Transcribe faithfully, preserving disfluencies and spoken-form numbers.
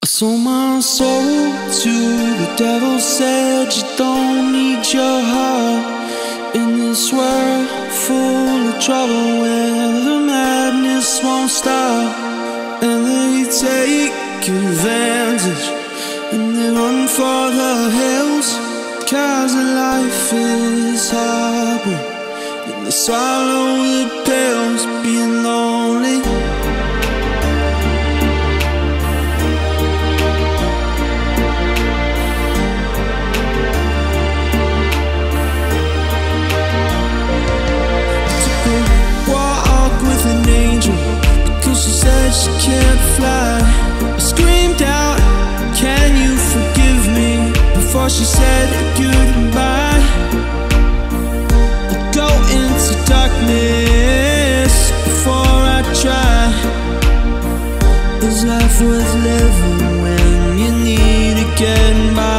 Sold my soul to the devil, said you don't need your heart in this world full of trouble where the madness won't stop. And they take advantage and they run for the hills, 'cause life is hard and they swallow the pills, being lonely. She said she can't fly. I screamed out, can you forgive me? Before she said goodbye. I'd go into darkness before I try. Is life worth living when you need to get by?